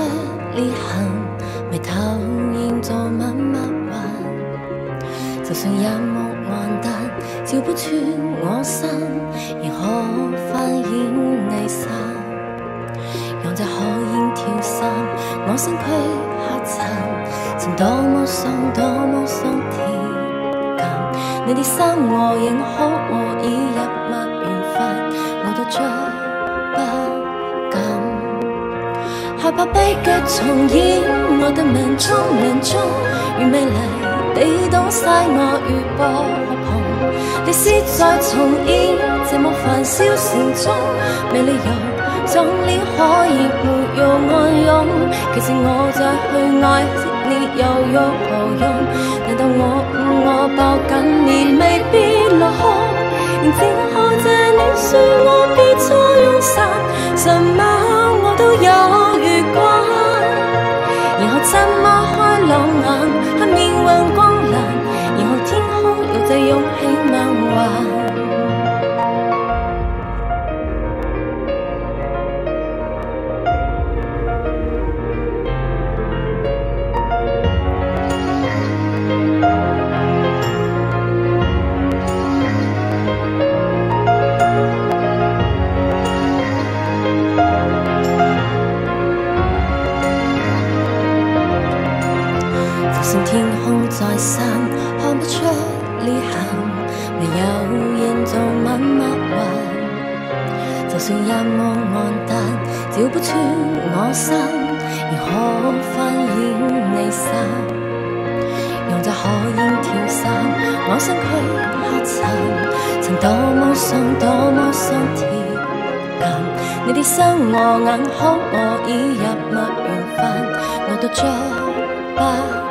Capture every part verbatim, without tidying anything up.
裂痕，眉頭現在慢慢還。就算眼目暗淡，照不穿我身，仍可發現離散。讓這可煙跳散，我身軀黑塵，曾多麼傷，多麼傷貼近。你的生和影可和已入墨緣分，我都將不敢。害怕悲劇重演，我的命中命中，如美麗的東西我如薄蓬。歷史再重演，這麼繁囂禪宗，沒理由壯烈可以沒有暗湧。其實我再去愛你又有何用？難道我誤我抱緊你未必落空？仍靜候着你說我別錯用神，什麼我都有預感。然後怎麼開朗眼，黑面混光藍，然後天空有這勇氣漫畫。天空再散，看不出裂痕，沒有人做默默還。就算眼望暗淡，照不穿我身，仍可發現離散。讓這可煙跳散，我身軀黑塵，曾多麼傷，多麼傷貼近。你的生和眼可我已入墨緣分，我都將不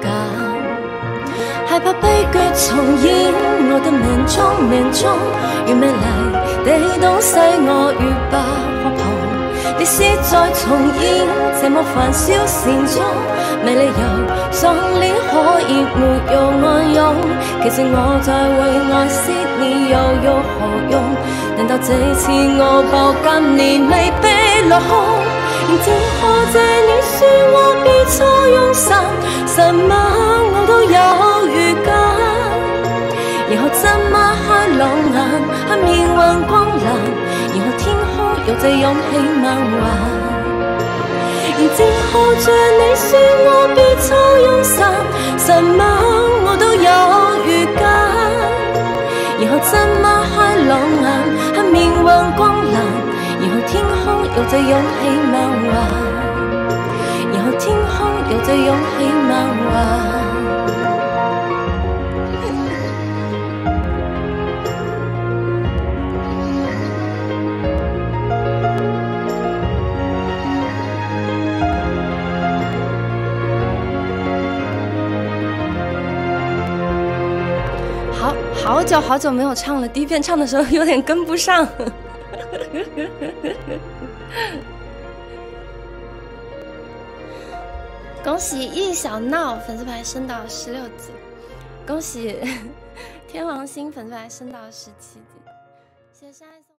害怕悲劇重演，我的命中命中，如美麗的東西我如白鶴蓬。歷史再重演，這麼繁囂禪宗，沒理由壯烈可以沒有暗湧。其實我在為愛惜你又有何用？難道這次我抱緊你未被落空？仍靜候着你說我別錯用神，什麼我都有預感。然後怎麼開朗眼，黑面混光藍，然後天空有這勇氣漫畫。仍靜候着你說我別錯用神，什麼我都有預感。然後怎麼開朗眼，黑面混光藍，然後天空有這勇氣漫畫。然後天空有這勇氣漫畫。好好久好久没有唱了，第一遍唱的时候有点跟不上。恭喜易小闹粉丝牌升到十六级，恭喜天王星粉丝牌升到十七级，谢谢山。